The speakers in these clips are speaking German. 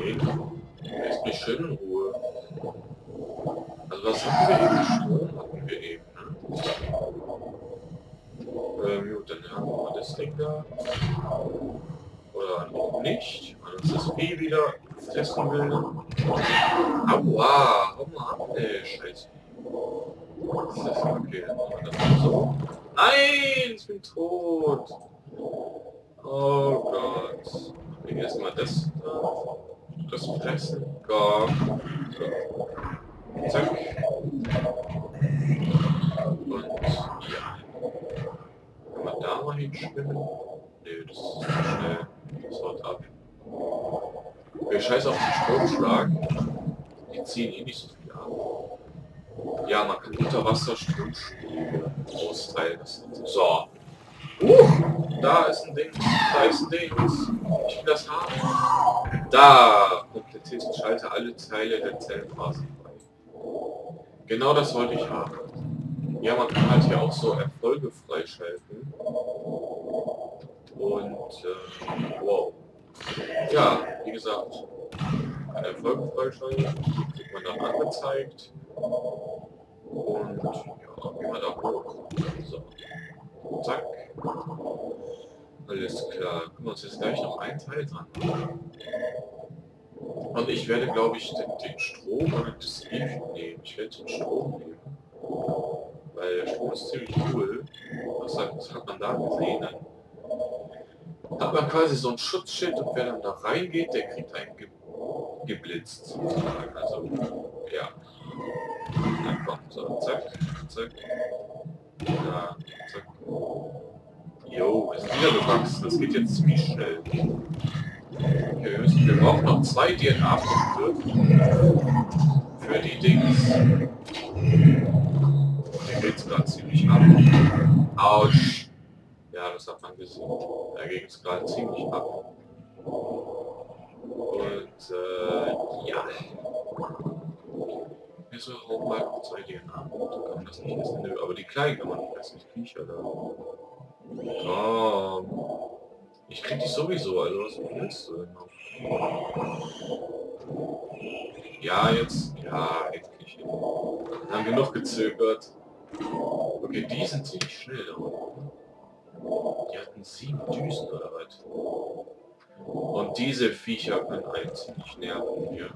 Okay. Lässt mich schön in Ruhe. Also was hatten wir eben? Strom hatten wir eben, ne? Gut, dann haben wir das Ding da. Oder auch nicht. Weil uns das Vieh wieder fressen will. Aua! Hau mal ab, ey, Scheiße. Das ist okay, dann machen wir das mal so. Nein! Ich bin tot! Oh Gott. Wir erstmal das da. Das fressen. Gott. So. Zack. Und ja. Kann man da mal hinschwimmen? Nö, das ist zu schnell. Das haut ab. Wir scheißen auf den Stromschlag. Die ziehen eh nicht so viel ab. Ja, man kann unter Wasser Stromschläge austeilen. So. Da ist ein Ding. Da ist ein Ding. Ich will das haben. Da komplettiert und schalte alle Teile der Zellenphase frei. Genau das wollte ich haben. Ja, man kann halt hier auch so Erfolge freischalten. Und, wow. Ja, wie gesagt, eine Erfolge freischalten, die kriegt man dann angezeigt. Und, ja, gehen wir da hoch. So. Zack. Alles klar. Gucken wir uns jetzt gleich noch ein Teil dran. Und ich werde, glaube ich, den Strom oder das Licht nehmen. Ich werde den Strom nehmen. Weil der Strom ist ziemlich cool. Was hat man da gesehen? Dann hat man quasi so ein Schutzschild und wer dann da reingeht, der kriegt einen geblitzt sozusagen. Also, ja. Dann kommt so, zack, zack. Da, zack. Jo, wir sind wieder gewachsen. Das geht jetzt ziemlich schnell. Okay, wir brauchen noch 2 DNA-Punkte für die Dings. Der geht es gerade ziemlich ab. Autsch! Ja, das hat man gesehen. Da ging es gerade ziemlich ab. Und ja. Wieso auch mal noch 2 DNA-Punkte? Kann man das nicht essen? Nö, aber die kleinen kann man nicht essen. Die Viecher da. Ich krieg die sowieso, also was willst du denn noch? Ja, jetzt. Ja, endlich. Wir haben genug gezögert. Okay, die sind ziemlich schnell da unten. Die hatten 7 Düsen oder was? Und diese Viecher können einen ziemlich nerven hier.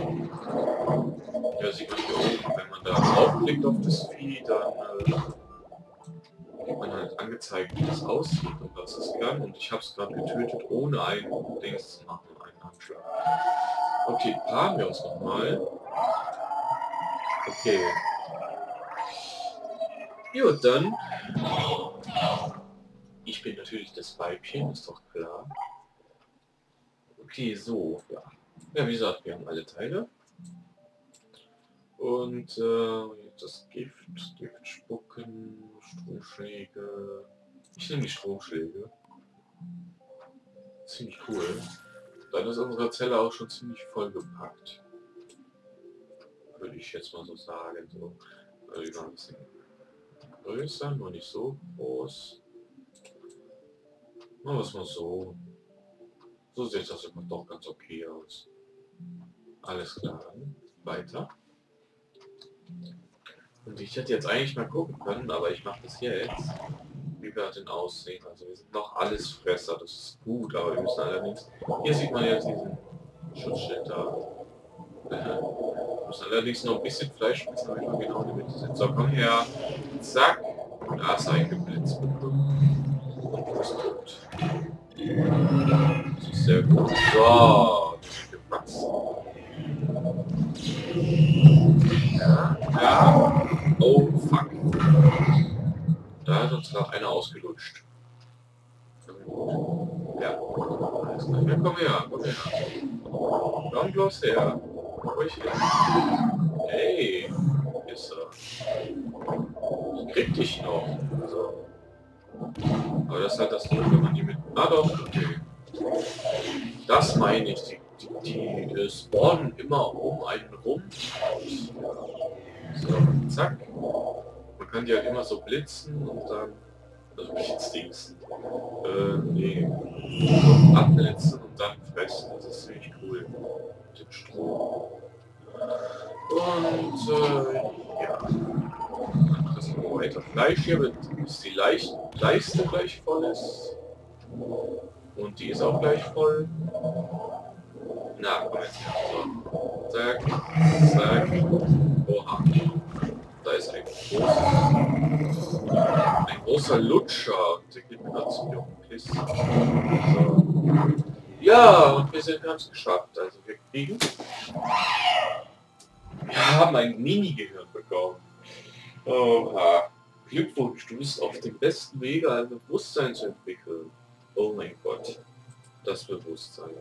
Ja, sieht man hier oben, wenn man da draufklickt auf das Vieh, dann kriegt man halt angezeigt, wie das aussieht und was es kann. Und ich habe es gerade getötet, ohne ein Dings zu machen, einen Handschlag. Okay, paaren wir uns nochmal. Okay. Gut, dann. Ich bin natürlich das Weibchen, ist doch klar. Okay, so, ja. Ja, wie gesagt, wir haben alle Teile. Und das Gift spucken, Stromschläge. Ich nehme die Stromschläge. Ziemlich cool. Dann ist unsere Zelle auch schon ziemlich vollgepackt. Würde ich jetzt mal so sagen. So. Wieder ein bisschen größer, nur nicht so groß. Machen wir es mal so. So sieht das immer doch ganz okay aus. Alles klar. Weiter. Und ich hätte jetzt eigentlich mal gucken können, aber ich mache das jetzt, wie wir denn aussehen. Also wir sind noch alles Fresser, das ist gut, aber wir müssen allerdings... Hier sieht man jetzt diesen Schutzschild da. Wir müssen allerdings noch ein bisschen Fleisch essen, damit wir genau in der Mitte sind. So, komm her. Zack. Und da ist ein geblitzt bekommen. Und du bist tot. Das ist sehr gut. So, die sind gewachsen. Ja, ja. Oh, fuck. Da ist uns gerade einer ausgelutscht. Ja, alles klar. Ja, komm her, komm her. Komm bloß her. Ruhig her. Hey, ist er. Ich krieg dich noch. So. Aber das ist halt das Doof, wenn man die mit... Ah doch, okay. Das meine ich. Die spawnen immer um einen rum. So, zack. Man kann die halt immer so blitzen und dann... Also Blitzdingsen. Nee. So abblitzen und dann fressen. Das ist ziemlich cool. cool mit dem Strom. Und ja, dann das noch weiter Fleisch hier, bis die Leiste gleich voll ist. Und die ist auch gleich voll. Na, komm jetzt her. So. Zack, zack. Oha. Da ist ein großer Lutscher. Der geht mir gerade ziemlich auf den Piss. So. Ja, und wir haben es geschafft. Also wir haben ein Mini-Gehirn bekommen. Oha. Glückwunsch, du bist auf dem besten Wege, ein Bewusstsein zu entwickeln. Oh mein Gott. Das Bewusstsein.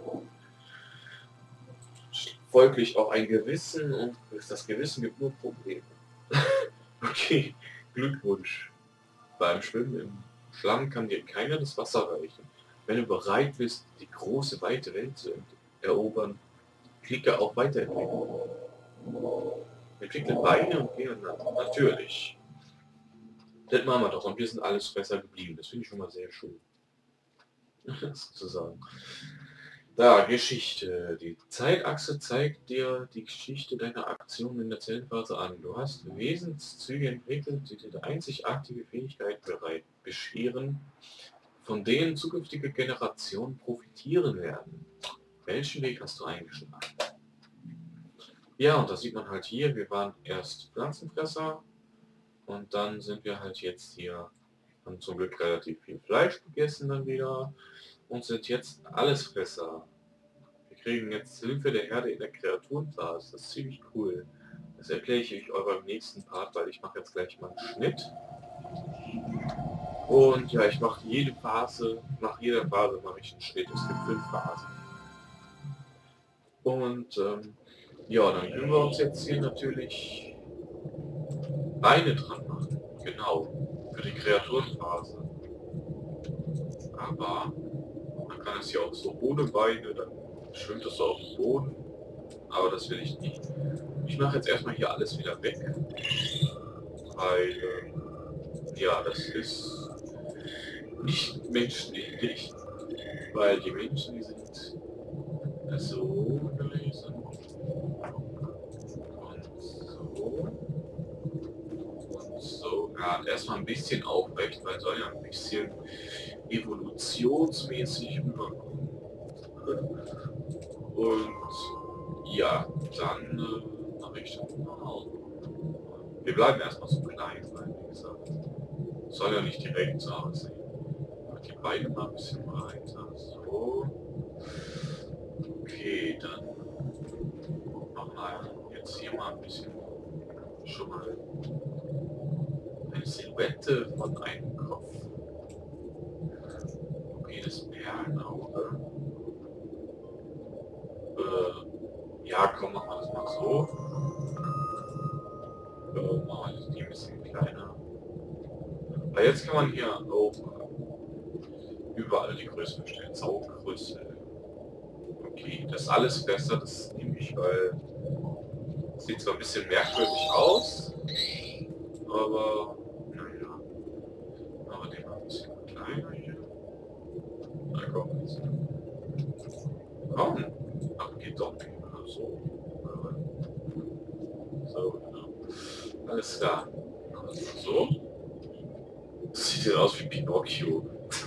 Folglich auch ein Gewissen, und das Gewissen gibt nur Probleme. Okay, Glückwunsch. Beim Schwimmen im Schlamm kann dir keiner das Wasser reichen. Wenn du bereit bist, die große, weite Welt zu erobern, klicke auf Weiterentwicklung. Entwickle Beine und gehe natürlich. Das machen wir doch, und wir sind alles besser geblieben. Das finde ich schon mal sehr schön. Sozusagen. Da, Geschichte. Die Zeitachse zeigt dir die Geschichte deiner Aktion in der Zellenphase an. Du hast Wesenszüge entwickelt, die dir einzigartige Fähigkeiten bescheren, von denen zukünftige Generationen profitieren werden. Welchen Weg hast du eingeschlagen? Ja, und das sieht man halt hier. Wir waren erst Pflanzenfresser und dann sind wir halt jetzt hier, haben zum Glück relativ viel Fleisch gegessen dann wieder und sind jetzt Allesfresser. Wir kriegen jetzt Hilfe der Herde in der Kreaturenphase. Das ist ziemlich cool. Das erkläre ich euch beim nächsten Part, weil ich mache jetzt gleich mal einen Schnitt. Und ja, ich mache jede Phase, nach jeder Phase mache ich einen Schnitt. Es gibt 5 Phasen. Und ja, dann können wir uns jetzt hier natürlich Beine dran machen. Genau, für die Kreaturenphase. Aber man kann es ja auch so ohne Beine, dann schwimmt es so auf dem Boden. Aber das will ich nicht. Ich mache jetzt erstmal hier alles wieder weg. Weil, ja, das ist nicht menschenähnlich. Weil die Menschen, die sind so gelesen. Und so. Ja, erstmal ein bisschen aufrecht, weil soll ja ein bisschen evolutionsmäßig rüberkommen. Und ja, dann mache ich das mal. Wir bleiben erstmal so klein, weil wie gesagt, soll ja nicht direkt so aussehen. Die Beine mal ein bisschen breiter. So. Okay, dann machen wir jetzt hier mal ein bisschen schon mal eine Silhouette von einem Kopf. Okay, das Perlenauge. Ja, komm, machen wir das mal so. Machen wir die ein bisschen kleiner. Aber jetzt kann man hier auch überall die Größe bestellen. Saugröße. Okay, das ist alles besser, das nehme ich, weil es sieht zwar ein bisschen merkwürdig aus, aber naja. Aber den mal ein bisschen kleiner hier. Na komm, jetzt. Komm! Ach, geht doch nicht. So. So, genau. Alles klar. So. Das sieht ja aus wie Pinocchio.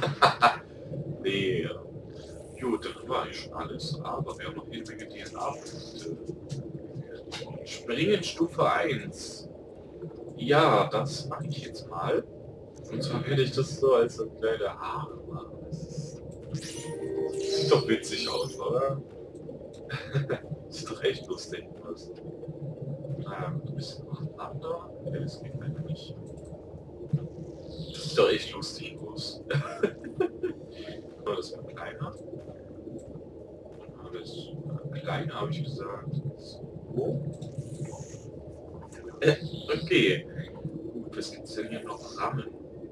Nee. Gut, das war eigentlich schon alles, aber wir haben noch jede Menge DNA-Punkte. Springen Stufe 1. Ja, das mache ich jetzt mal. Und zwar werde ich das so als so kleine Haare machen. Sieht doch witzig aus, oder? Sieht doch echt lustig aus. Ein bisschen auseinander. Nee, das geht leider nicht. Das sieht doch echt lustig aus. Aber das war kleiner. Alles kleiner, habe ich gesagt. So. Okay. Gut, was gibt's denn hier noch? Rammen.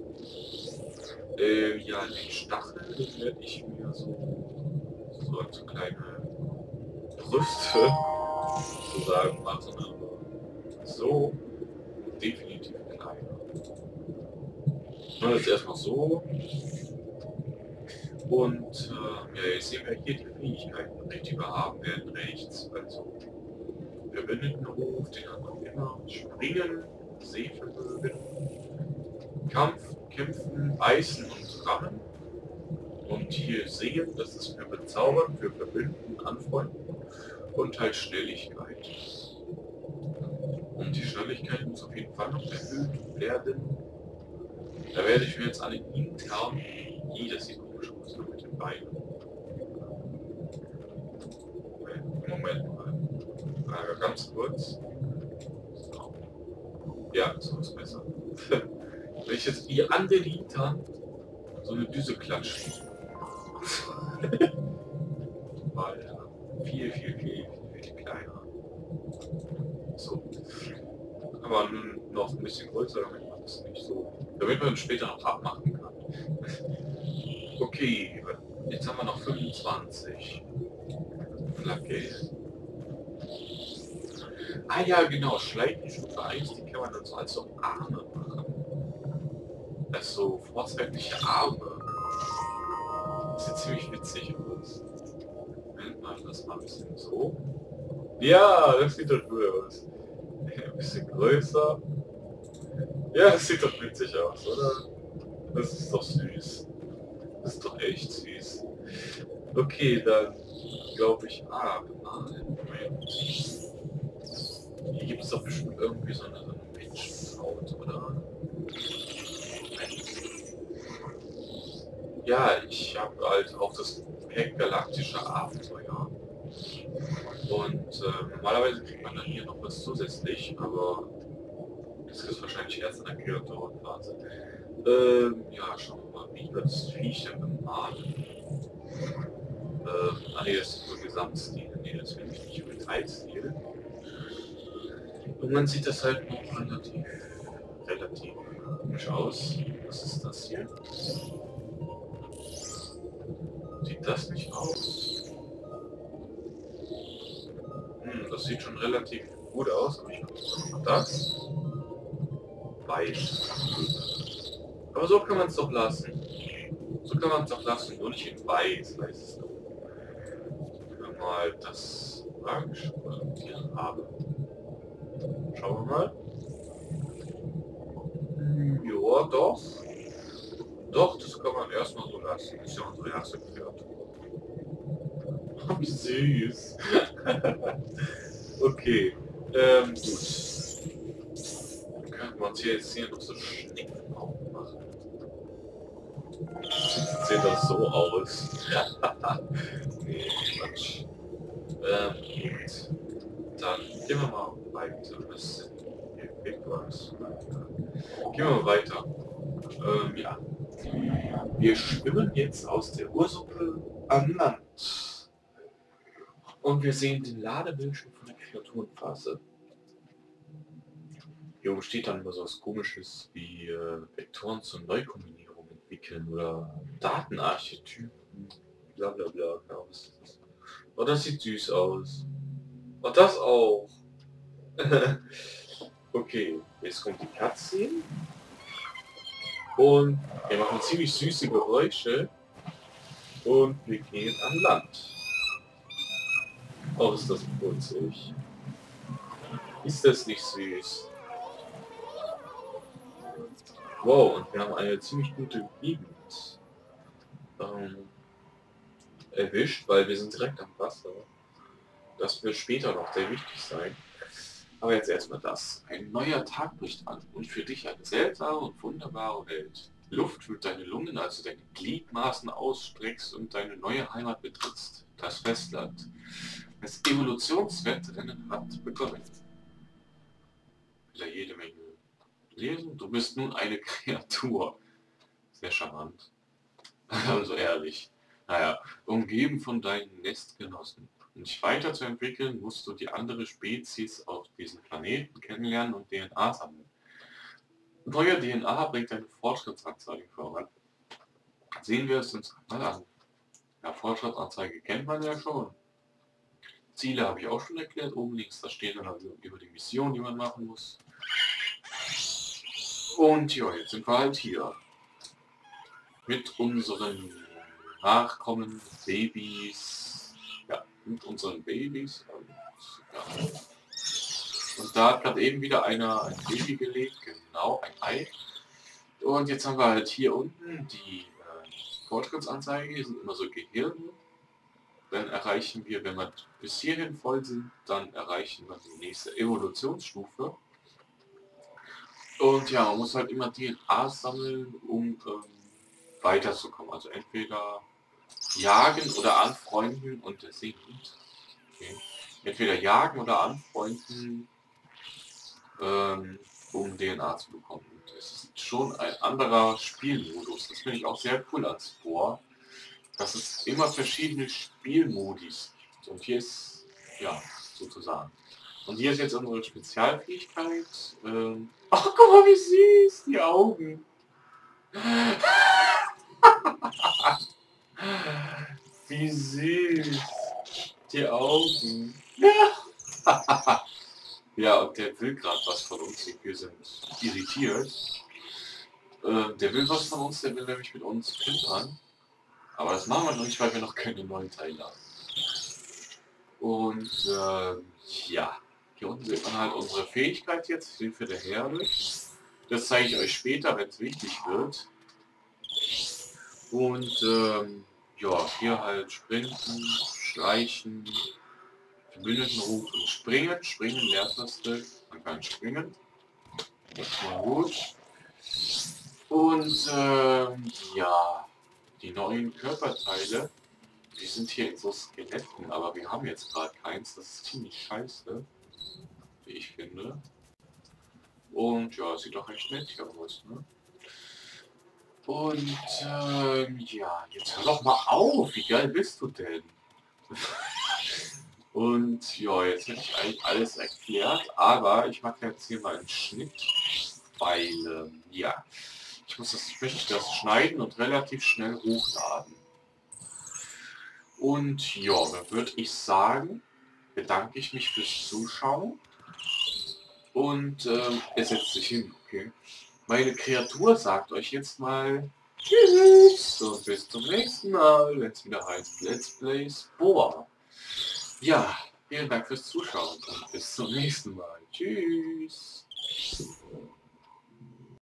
Ja, die Stacheln, das werde ich mir so als kleine Brüste sozusagen machen. Aber so definitiv kleiner. Na, jetzt erstmal so. Und ja, jetzt sehen wir hier die Fähigkeiten, die wir haben werden rechts. Also Verbündetenruf, den hat man immer. Springen, Sehvermögen, Kampf, Kämpfen, Beißen und Rammen. Und hier sehen, das ist für Bezaubern, für Verbünden, Anfreunden und halt Schnelligkeit. Und die Schnelligkeit muss auf jeden Fall noch erhöht werden. Da werde ich mir jetzt alle intern... das sieht komisch aus, nur mit den Beinen. Moment mal. Ganz kurz. So. Ja, so ist besser. Wenn ich jetzt wie an den Hintern so eine Düse klatsche. Alter. Viel kleiner. So. Aber nun noch ein bisschen größer, damit man das nicht so... damit man später noch abmachen kann. Okay, jetzt haben wir noch 25. Flagge. Ah ja, genau, Schleichenstufe 1, die kann man dann so als so Arme machen. Also vorzeitliche Arme. Das sieht ziemlich witzig aus. Moment mal, das mal ein bisschen so. Ja, das sieht doch gut aus. Ein bisschen größer. Ja, das sieht doch witzig aus, oder? Das ist doch süß. Das ist doch echt süß. Okay, dann glaube ich, Moment. Hier gibt es doch bestimmt irgendwie so eine Menschenhaut, oder? Ja, ich habe halt auch das Pack Galaktische Abenteuer. Und normalerweise kriegt man dann hier noch was zusätzlich, aber das ist wahrscheinlich erst in der Kreatorenphase. Ja, schauen wir mal, wie wird das Viech denn bemalen? Nee, das ist nur Gesamtstil. Nee, das will ich nicht mit Detailstil. Und man sieht das halt noch relativ komisch aus. Was ist das hier? Sieht das nicht aus? Das sieht schon relativ gut aus, aber ich mache das. Weiß. Aber so kann man es doch lassen. So kann man es doch lassen, nur nicht in weiß, weißt du. Mal das Orange und hier haben. Schauen wir mal. Ja, doch. Doch, das kann man erstmal so lassen. Das ist ja unsere erste Kreatur. Wie süß. Okay. Gut. Dann können wir uns hier noch so Schnecken aufmachen. Sieht das so aus? Nee, Quatsch. Gut. Dann gehen wir mal weiter. Was sind hier Bitcoins? Gehen wir mal weiter. Ja. Wir schwimmen jetzt aus der Ursuppe an Land. Und wir sehen den Ladebildschirm von der Kreaturenphase. Hier oben steht dann immer so was Komisches wie Vektoren zur Neukombinierung entwickeln oder Datenarchetypen. Bla bla bla. Ja, was ist das? Oh, das sieht süß aus. Und das auch. Okay, jetzt kommt die Cutscene. Und wir machen ziemlich süße Geräusche. Und wir gehen an Land. Oh, ist das putzig. Ist das nicht süß? Wow, und wir haben eine ziemlich gute Gegend erwischt, weil wir sind direkt am Wasser. Das wird später noch sehr wichtig sein. Aber jetzt erstmal das. Ein neuer Tag bricht an und für dich eine seltsame und wunderbare Welt. Luft füllt deine Lungen, als du deine Gliedmaßen ausstreckst und deine neue Heimat betrittst. Das Festland. Das Evolutionswettrennen hat begonnen. Wieder jede Menge lesen. Du bist nun eine Kreatur. Sehr charmant. Also ehrlich. Naja, umgeben von deinen Nestgenossen. Um dich weiterzuentwickeln, musst du die andere Spezies auf diesem Planeten kennenlernen und DNA sammeln. Neue DNA bringt eine Fortschrittsanzeige voran. Sehen wir es uns mal an. Ja, Fortschrittsanzeige kennt man ja schon. Ziele habe ich auch schon erklärt. Oben links, da stehen dann über die Mission, die man machen muss. Und ja, jetzt sind wir halt hier. Mit unseren Nachkommen, Babys, ja, mit unseren Babys. Und, ja. Und da hat gerade eben wieder einer ein Baby gelegt, genau, ein Ei. Und jetzt haben wir halt hier unten die Fortschrittsanzeige, hier sind immer so Gehirne. Dann erreichen wir, wenn wir bis hierhin voll sind, dann erreichen wir die nächste Evolutionsstufe. Und ja, man muss halt immer DNA sammeln, um weiterzukommen. Also entweder jagen oder anfreunden und der singt. Okay. Entweder jagen oder anfreunden, um DNA zu bekommen. Und es ist schon ein anderer Spielmodus. Das finde ich auch sehr cool an Spore, dass es immer verschiedene Spielmodis gibt. Und hier ist, ja, sozusagen. Und hier ist jetzt unsere Spezialfähigkeit. Ach, guck mal, wie süß, die Augen. Wie süß. Die Augen. Ja. Ja, und der will gerade was von uns. Wir sind irritiert. Der will was von uns, der will nämlich mit uns pimpern. Aber das machen wir noch nicht, weil wir noch keine neuen Teile haben. Und ja, hier unten sieht man halt unsere Fähigkeit jetzt, Hilfe der Herde. Das zeige ich euch später, wenn es wichtig wird. Und ja, hier halt sprinten, streichen, Verbündeten rufen, springen, springen, Leertaste, man kann springen. Das ist mal gut. Und ja, die neuen Körperteile, die sind hier in so Skeletten, aber wir haben jetzt gerade keins, das ist ziemlich scheiße, wie ich finde. Und ja, sieht doch recht nett hier aus, ne? Und ja, jetzt hör doch mal auf, wie geil bist du denn? Und ja, jetzt hätte ich eigentlich alles erklärt, aber ich mache jetzt hier mal einen Schnitt, weil ja, ich möchte das schneiden und relativ schnell hochladen. Und ja, dann würde ich sagen, bedanke ich mich fürs Zuschauen und er setzt sich hin, okay? Meine Kreatur sagt euch jetzt mal tschüss und bis zum nächsten Mal, wenn es wieder heißt Let's Play Spore. Ja, vielen Dank fürs Zuschauen und bis zum nächsten Mal. Tschüss.